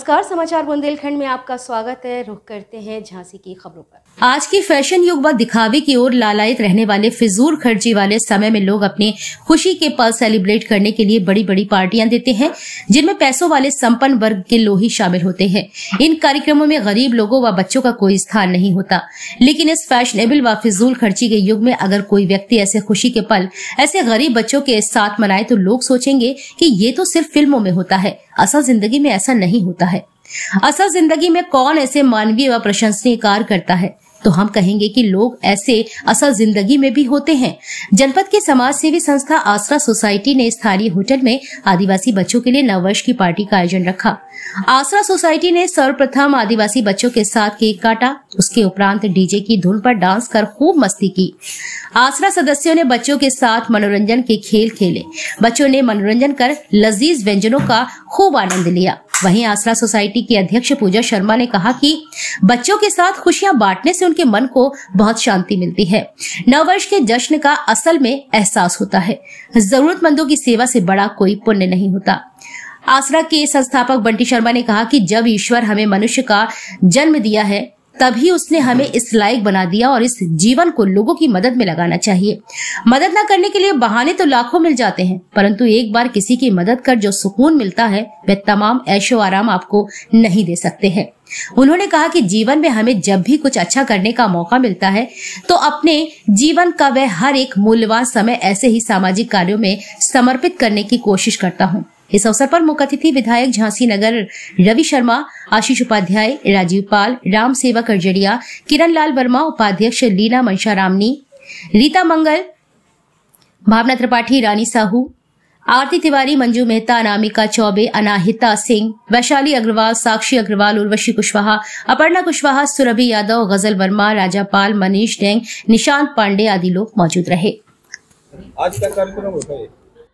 नमस्कार, समाचार बुंदेलखंड में आपका स्वागत है। रुख करते हैं झांसी की खबरों पर। आज के फैशन युग व दिखावे की ओर लालायित रहने वाले फिजूल खर्ची वाले समय में लोग अपनी खुशी के पल सेलिब्रेट करने के लिए बड़ी बड़ी पार्टियां देते हैं, जिनमें पैसों वाले संपन्न वर्ग के लोग ही शामिल होते हैं। इन कार्यक्रमों में गरीब लोगों व बच्चों का कोई स्थान नहीं होता। लेकिन इस फैशनेबल व फिजूल खर्ची के युग में अगर कोई व्यक्ति ऐसे खुशी के पल ऐसे गरीब बच्चों के साथ मनाए तो लोग सोचेंगे कि ये तो सिर्फ फिल्मों में होता है, असल जिंदगी में ऐसा नहीं होता है। असल जिंदगी में कौन ऐसे मानवीय व प्रशंसनीय कार्य करता है? तो हम कहेंगे कि लोग ऐसे असल जिंदगी में भी होते हैं। जनपद की समाज सेवी संस्था आसरा सोसाइटी ने स्थानीय होटल में आदिवासी बच्चों के लिए नववर्ष की पार्टी का आयोजन रखा। आसरा सोसाइटी ने सर्वप्रथम आदिवासी बच्चों के साथ केक काटा, उसके उपरांत डीजे की धुन पर डांस कर खूब मस्ती की। आसरा सदस्यों ने बच्चों के साथ मनोरंजन के खेल खेले। बच्चों ने मनोरंजन कर लजीज व्यंजनों का खूब आनंद लिया। वहीं आसरा सोसाइटी की अध्यक्ष पूजा शर्मा ने कहा कि बच्चों के साथ खुशियां बांटने से उनके मन को बहुत शांति मिलती है। नववर्ष के जश्न का असल में एहसास होता है। जरूरतमंदों की सेवा से बड़ा कोई पुण्य नहीं होता। आसरा के संस्थापक बंटी शर्मा ने कहा कि जब ईश्वर हमें मनुष्य का जन्म दिया है तभी उसने हमें इस लायक बना दिया और इस जीवन को लोगों की मदद में लगाना चाहिए। मदद न करने के लिए बहाने तो लाखों मिल जाते हैं, परंतु एक बार किसी की मदद कर जो सुकून मिलता है वह तमाम ऐशो आराम आपको नहीं दे सकते हैं। उन्होंने कहा कि जीवन में हमें जब भी कुछ अच्छा करने का मौका मिलता है तो अपने जीवन का वह हर एक मूल्यवान समय ऐसे ही सामाजिक कार्यों में समर्पित करने की कोशिश करता हूँ। इस अवसर पर मुख्य अतिथि विधायक झांसी नगर रवि शर्मा, आशीष उपाध्याय, राजीव पाल, राम सेवक अर्जड़िया, किरण लाल वर्मा, उपाध्यक्ष लीना मंशारामनी, रीता मंगल, भावना त्रिपाठी, रानी साहू, आरती तिवारी, मंजू मेहता, अनामिका चौबे, अनाहिता सिंह, वैशाली अग्रवाल, साक्षी अग्रवाल, उर्वशी कुशवाहा, अपर्णा कुशवाहा, सुरभि यादव, गजल वर्मा, राजा पाल, मनीष डेंग, निशांत पांडे आदि लोग मौजूद रहे। आज का कार्यक्रम होता है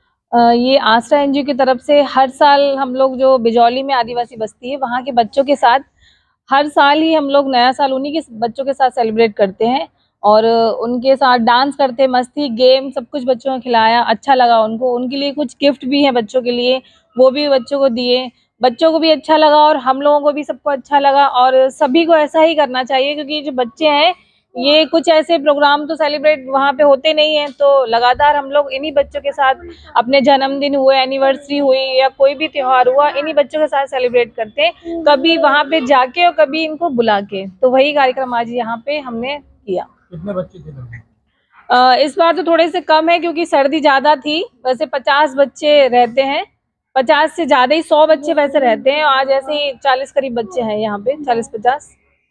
ये आसरा एनजीओ की तरफ से हर साल हम लोग जो बिजौली में आदिवासी बस्ती है वहाँ के बच्चों के साथ हर साल ही हम लोग नया साल उन्हीं के बच्चों के साथ सेलिब्रेट करते हैं और उनके साथ डांस करते, मस्ती, गेम सब कुछ बच्चों को खिलाया। अच्छा लगा उनको। उनके लिए कुछ गिफ्ट भी है बच्चों के लिए, वो भी बच्चों को दिए। बच्चों को भी अच्छा लगा और हम लोगों को भी सबको अच्छा लगा और सभी को ऐसा ही करना चाहिए, क्योंकि जो बच्चे हैं ये कुछ ऐसे प्रोग्राम तो सेलिब्रेट वहाँ पे होते नहीं हैं, तो लगातार हम लोग इन्हीं बच्चों के साथ अपने जन्मदिन हुए, एनिवर्सरी हुई या कोई भी त्योहार हुआ, इन्हीं बच्चों के साथ सेलिब्रेट करते हैं, कभी वहाँ पे जाके और कभी इनको बुला के। तो वही कार्यक्रम आज यहाँ पे हमने किया। कितने बच्चे थे? इस बार तो थोड़े से कम है क्योंकि सर्दी ज्यादा थी। वैसे 50 बच्चे रहते हैं, 50 से ज्यादा ही 100 बच्चे वैसे रहते हैं। आज ऐसे ही 40 करीब बच्चे हैं यहाँ पे, 40-50।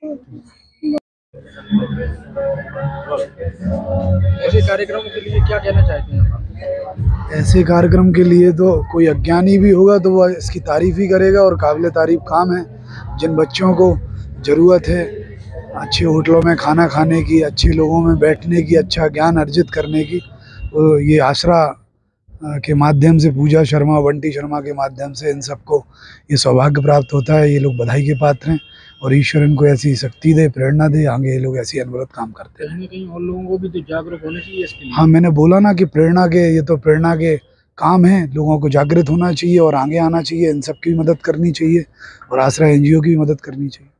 ऐसे कार्यक्रमों के लिए क्या कहना चाहते हैं? ऐसे कार्यक्रम के लिए तो कोई अज्ञानी भी होगा तो वह इसकी तारीफ ही करेगा और काबिल तारीफ काम है। जिन बच्चों को ज़रूरत है अच्छे होटलों में खाना खाने की, अच्छे लोगों में बैठने की, अच्छा ज्ञान अर्जित करने की, तो ये आसरा के माध्यम से, पूजा शर्मा, बंटी शर्मा के माध्यम से इन सबको ये सौभाग्य प्राप्त होता है। ये लोग बधाई के पात्र हैं और ईश्वर इनको ऐसी शक्ति दे, प्रेरणा दे, आगे ये लोग ऐसी अनवरत काम करते हैं। कहीं और लोगों को भी तो जागरूक होना चाहिए इसके लिए। हाँ, मैंने बोला ना कि प्रेरणा के, ये तो प्रेरणा के काम है। लोगों को जागृत होना चाहिए और आगे आना चाहिए, इन सब की मदद करनी चाहिए और आसरा एनजीओ की भी मदद करनी चाहिए।